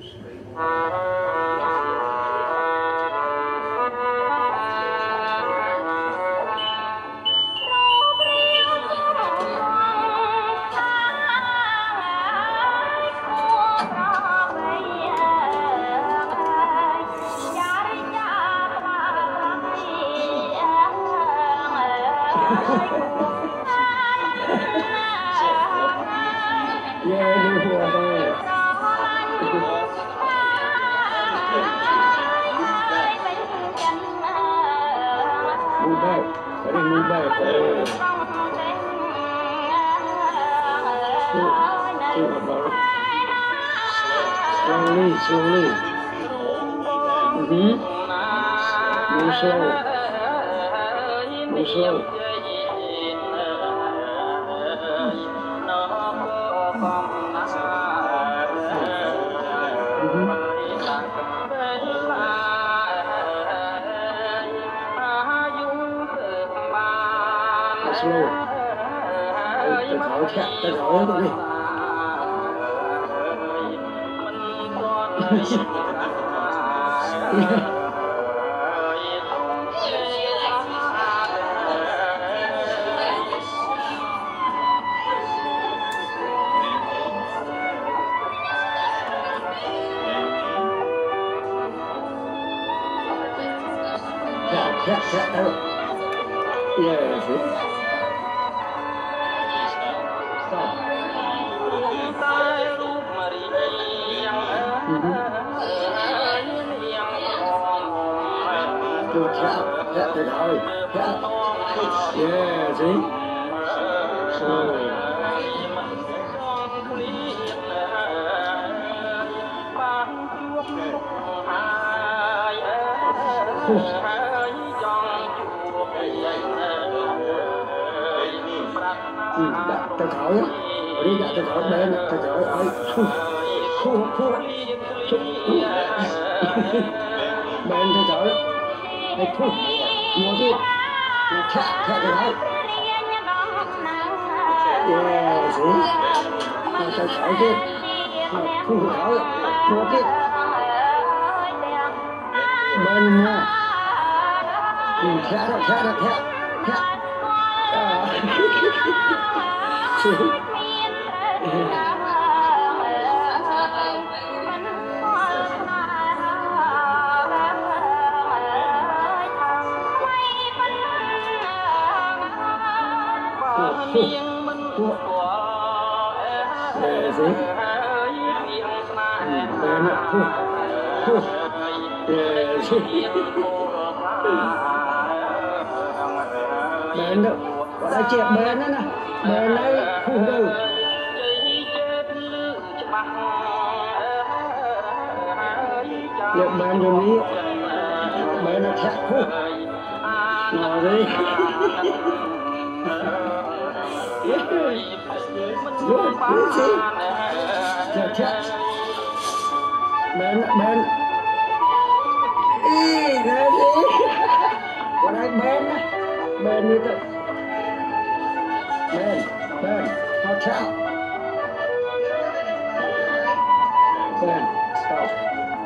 Slowly. Move slow. Move slow. Slow. Ta thổi tụi đi. Yeah. Yeah, see? Stop. Good tap the guy. Tap. Yeah, see? Slowly. Ta thổi á, đi ta thổi bên, ta thổi ở khu bên ta thổi, đây khu, mua đi, thả ta thổi, yeah, see, ta thổi đi, khu thổi, mua đi, bên nha, thả. Bên đó, có ai chẹp bên đó nè, bên đấy không đâu. Chẹp bên rồi ní, bên nó thẹt khu, ngồi đi. Good, see? Thẹt. Bên. Ý, nè đi. Có ai bên đó. Bên như thế. Bên, watch out. Bên, stop.